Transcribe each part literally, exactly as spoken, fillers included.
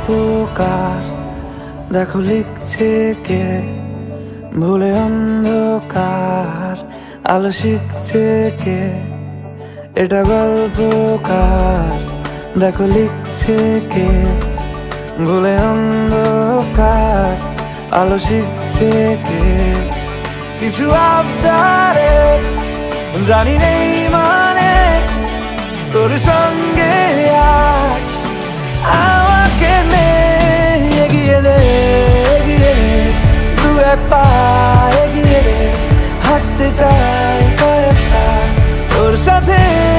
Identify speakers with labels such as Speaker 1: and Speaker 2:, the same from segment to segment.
Speaker 1: গল্পকার, দেখো লিখছে কে ভুলে অন্ধকার, আলো শিখছে কে। এটা গল্পকার, দেখো লিখছে কে ভুলে অন্ধকার, আলো শিখছে কে। কিছু আবদারে জানি নেই মানে তোর সঙ্গে আজ আমাকে নে, এগিয়ে দে এগিয়ে দে দু এক পা এগিয়ে দে, হাঁটতে চাই কয়েক পা তোর সাথে।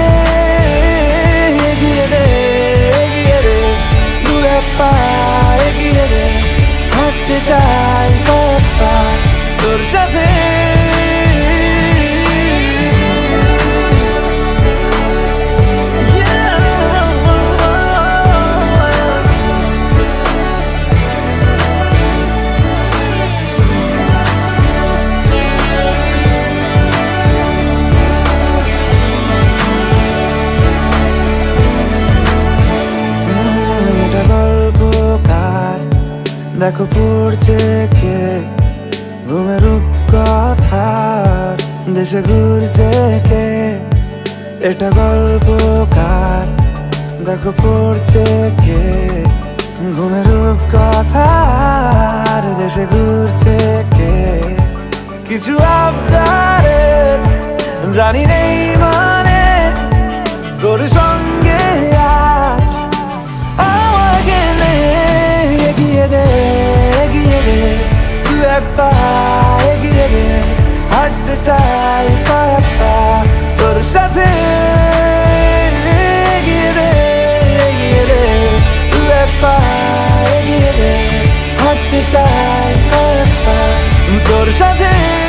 Speaker 1: এগিয়ে দে এগিয়ে দে দু এক পা এগিয়ে দে, হাঁটতে চাই কয়েক পা তোর সাথে। দেখো পড়ছে কে ঘুমের রূপকথার, দেশে ঘুরছে কে। এটা গল্পকার, দেখো পড়ছে কে ঘুমের রূপকথার, দেশে ঘুরছে কে। কিছু আবদারে জানি নেই মানে তোর সঙ্গে আজ আমাকে নে, এগিয়ে দে এগিয়ে দে দু এক পা এগিয়ে দে, হাঁটতে চাই কয়েক পা তোর সাথে। এগিয়ে দে এগিয়ে দে দু এক পা এগিয়ে দে, হাঁটতে চাই কয়েক পা তোর সাথে।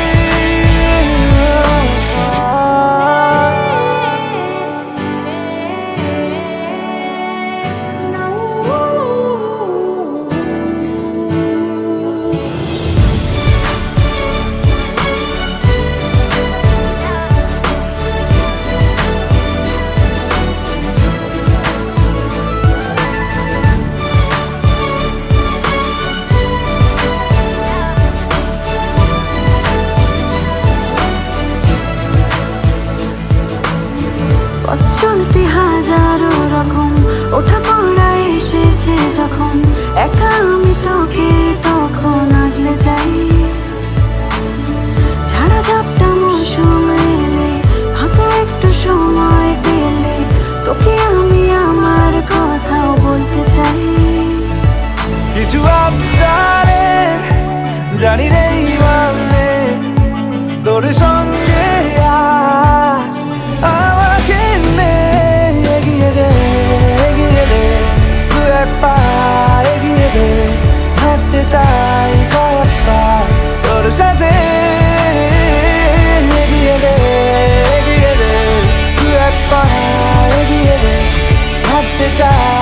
Speaker 2: চলতে হাজারো রকম ওঠা পড়া এসেছে যখন, একা আমি তোকে তখন আগলে যাই। ঝাড়া ঝাপটা মৌসুম এলে, ফাঁকা একটু সময় পেলে তোকে আমি আমার কথাও বলতে চাই।
Speaker 1: কিছু আবদারে জানি নেই মানে তোর সঙ্গে আজ আমাকে নে, এগিয়ে দে এগিয়ে দে দু এক পা এগিয়ে দে, হাঁটতে চাই কয়েক পা তোর সাথে। এগিয়ে দে এগিয়ে দে দু এক পা এগিয়ে দে, হাঁটতে চাই